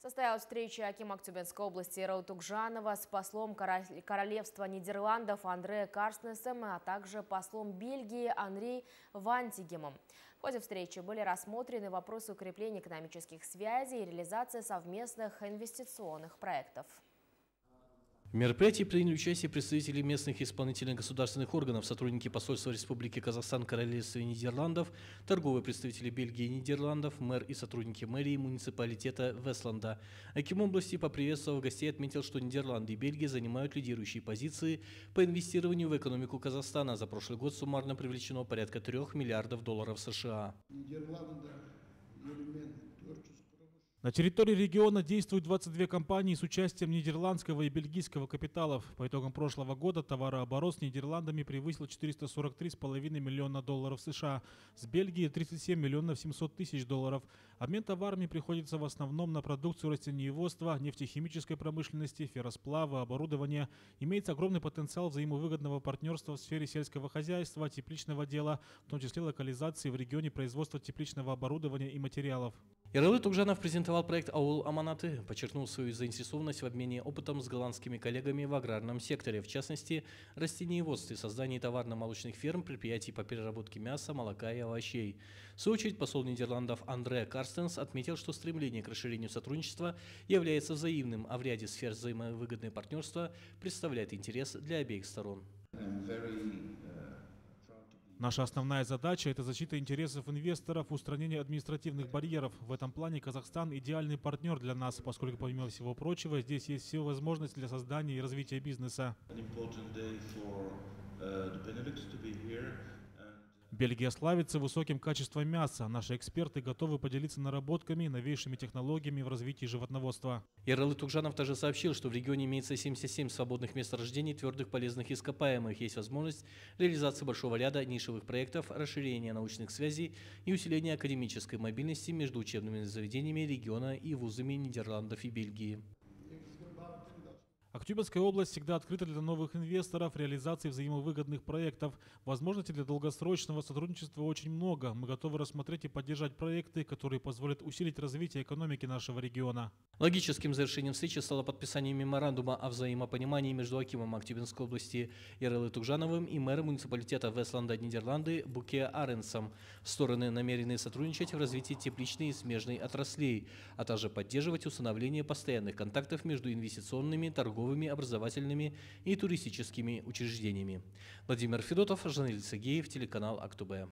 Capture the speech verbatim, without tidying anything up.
Состоялась встреча акима Актюбинской области Иралы Тугжанова с послом Королевства Нидерландов Андре Карстнесом, а также послом Бельгии Анри Вантигемом. В ходе встречи были рассмотрены вопросы укрепления экономических связей и реализации совместных инвестиционных проектов. В мероприятии приняли участие представители местных исполнительных государственных органов, сотрудники посольства Республики Казахстан, Королевства Нидерландов, торговые представители Бельгии и Нидерландов, мэр и сотрудники мэрии муниципалитета Вестланда. Аким области, поприветствовав гостей, отметил, что Нидерланды и Бельгия занимают лидирующие позиции по инвестированию в экономику Казахстана. За прошлый год суммарно привлечено порядка трех миллиардов долларов США. На территории региона действуют двадцать две компании с участием нидерландского и бельгийского капиталов. По итогам прошлого года товарооборот с Нидерландами превысил четыреста сорок три с половиной миллиона долларов США, с Бельгией тридцать семь миллионов семьсот тысяч долларов. Обмен товарами приходится в основном на продукцию растениеводства, нефтехимической промышленности, ферросплава, оборудования. Имеется огромный потенциал взаимовыгодного партнерства в сфере сельского хозяйства, тепличного дела, в том числе локализации в регионе производства тепличного оборудования и материалов. Иралы Тугжанов презентовал проект «Аул Аманаты», подчеркнул свою заинтересованность в обмене опытом с голландскими коллегами в аграрном секторе, в частности, растениеводстве, создании товарно-молочных ферм, предприятий по переработке мяса, молока и овощей. В свою очередь, посол Нидерландов Андре Карстенс отметил, что стремление к расширению сотрудничества является взаимным, а в ряде сфер взаимовыгодное партнерство представляет интерес для обеих сторон. Наша основная задача – это защита интересов инвесторов, устранение административных барьеров. В этом плане Казахстан – идеальный партнер для нас, поскольку, помимо всего прочего, здесь есть все возможности для создания и развития бизнеса. Бельгия славится высоким качеством мяса. Наши эксперты готовы поделиться наработками, новейшими технологиями в развитии животноводства. Иралы Тугжанов также сообщил, что в регионе имеется семьдесят семь свободных месторождений твердых полезных ископаемых. Есть возможность реализации большого ряда нишевых проектов, расширения научных связей и усиления академической мобильности между учебными заведениями региона и вузами Нидерландов и Бельгии. Актюбинская область всегда открыта для новых инвесторов, реализации взаимовыгодных проектов. Возможностей для долгосрочного сотрудничества очень много. Мы готовы рассмотреть и поддержать проекты, которые позволят усилить развитие экономики нашего региона. Логическим завершением встречи стало подписание меморандума о взаимопонимании между акимом Актюбинской области Иралы Тугжановым и мэром муниципалитета Вестланда Нидерланды Буке Аренсом. Стороны намерены сотрудничать в развитии тепличной и смежной отраслей, а также поддерживать установление постоянных контактов между инвестиционными, торговыми, образовательными и туристическими учреждениями. Владимир Федотов, Жанель Цегеев, телеканал Актубе.